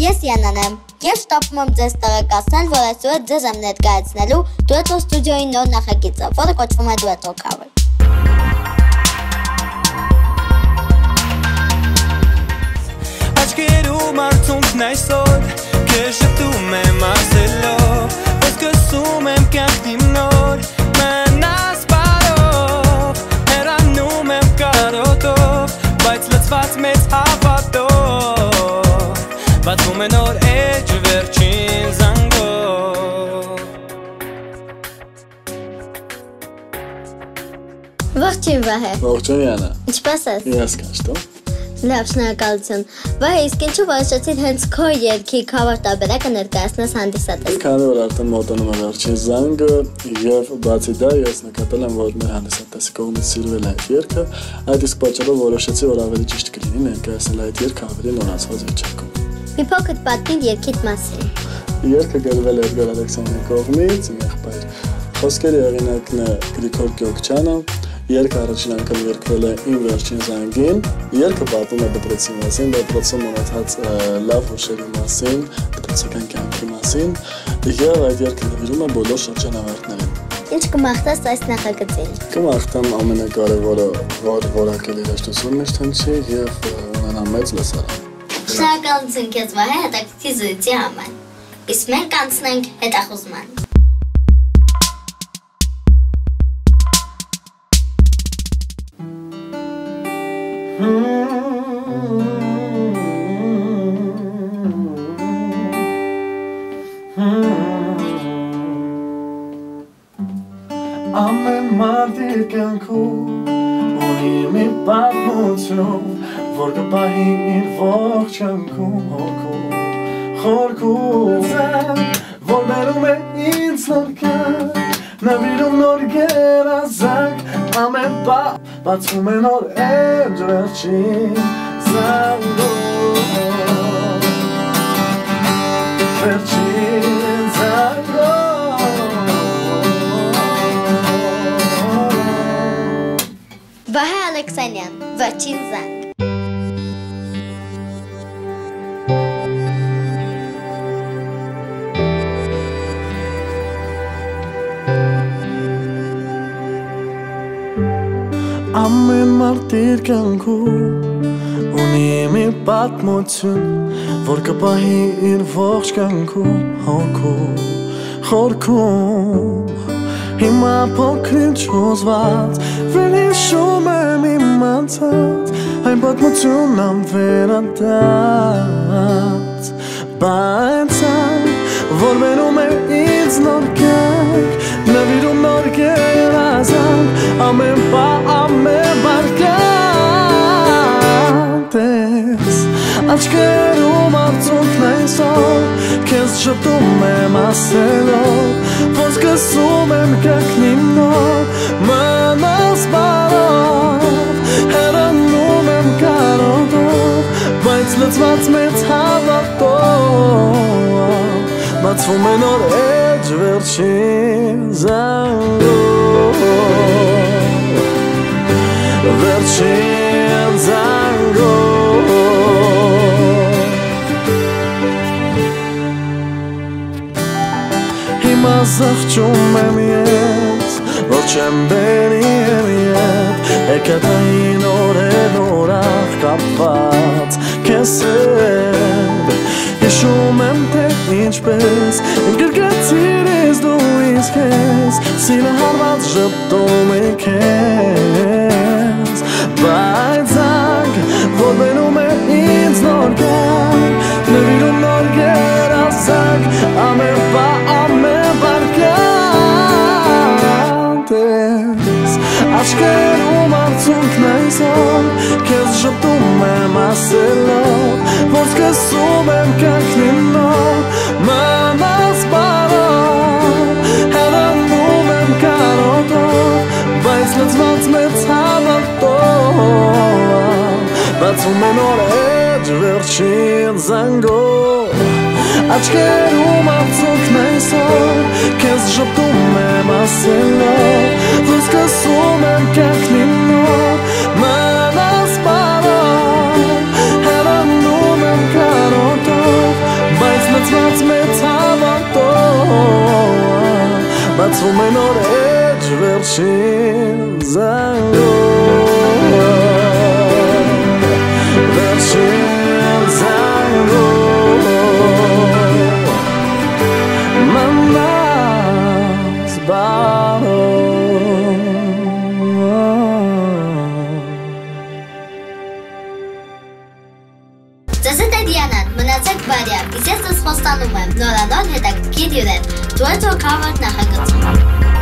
Ես Յանան եմ, եւ շտապում եմ ձեզ տեղեկացնել, որ այսօր ձեզ եմ ներկայացնելու Duetto ստուդիոյի նոր նախագիծը, որը կոչվում է Duetto Cover։ Աչքերում արցունքն այսօր քեզ շփում եմ ասելով, որ սկսում եմ կյանքն իմ նոր մնաս բարով, հեռանում եմ կարոտով, բայց լցված մեծ հավատով, բացվում է նոր էջ վերջին զանգով։ Ողջույն Վահե։ Ողջույն Յանա։ Ինչպե՞ս ես։ Ես կանչտում։ Լավ, շնորհակալություն։ Վահե, իսկ ինչու որոշեցիր հենց քո երգի cover տարբերակը ներկայացնես հանդիսատեսին։ Քանի որ արդեն մոտենում է վերջին զանգը եւ բացի դա ես նկատել եմ, որ մեր հանդիսատեսի կողմից սիրվել է այդ երգը, այդ իսկ պատճառով որոշեցի, որ ավելի ճիշտ կլինի ներկայացնել այդ երգը ավելի նորացված վիճակում։ Մի փոքր պատմիր երգիդ մասին։ Երգը գրվել է Էդգար Ալեքսանդրի կողմից, իմ եղբայր խոսքերի հեղինակն է Գրիգոր Գյոքչյանը։ Երգը առաջին անգամ երգվել է իմ վերջին զանգին։ Երգը պատմում է դպրոցի մասին, դպրոցում ունեցած լավ հուշերի մասին, դպրոցական կյանքի մասին, եւ այդ երգը նվիրում է բոլոր շրջանավարտներին։ Ինչ կմաղթես այս նախագծին։ Կմաղթեմ ամենակարևորը, որ որակել երաժշտություն միշտ հնչի եւ ունենա մեծ լսարան։ Շնորհակալություն քեզ Վահե հետաքրքիր զրույցի համար։ Իսկ մենք անցնենք հետախուզման։ Ամեն մարդի կյանքում ունի մի պատմություն, որ կպահի իր ողջ կյանքում հոգում, խորքում, որ բերում է ինձ նոր կյանք, նվիրում նոր գերազանք, ամեն բացվում է նոր էջ վերջին զանգով, վերջին զանգով։ Վահե Ալեքսանյան, վերջին զանգ։ Ամեն մարդ իր կյանքում ունի մի պատմություն, որ կպահի իր ողջ կյանքում հոգում, խորքում, հիմա փոքրինչ հոզված, վերհիշում եմ իմ անցած, այն պատմությունն անվերադարձ, բայց այն, որ բերում է ինձ նոր կյանք, նվիրում նոր գերազանք, ամեն ամեն բարգանտես, աչքերում արցունքն այսօր, քեզ շփում եմ ասելով, որ սկսում եմ կյանքն իմ նոր, մնաս բարով, հեռանում եմ կարոտով, բայց լցված մեծ հավատով, բացվում է նոր էջ վերջին զանգով, վերջին զանգով։ Հիմա զղջում եմ ես, որ չեմ բերի եմ ետ, էկատային օրեն օրախ կապված քեզ հետ, հիշում եմ թե ինչպես գրգացիր ես դու ինձ քեզ, սիրը հարված ժպտում է քեզ, բայց զանգ, որ բերում է ինձ նոր կյանք, նվիրում նոր գերազանք, ամեն բարգանտես, աչքերում արցունքն այսօր, քեզ ժպտում եմ ասելով, որ սկսում եմ կյանքն իմ նոր, մնաս բարով, հեռանում եմ կարոտով, բայց լցված մեծ հավատով, բացվում է նոր էջ վերջին զանգով, աչքերում արցունքն այսօր, քեզ ժպտում եմ ասելով, որ սկսում եմ կյանքն իմ նոր, մնաս բարով, հեռանում եմ կարոտով, Ես է Դիանան, մնացեք բարյավ, իսկ ես ձեզ խոստանում եմ նորանոր հետաքրքիր հյուրեր, Ջոյթ Քավարդ նախագծում։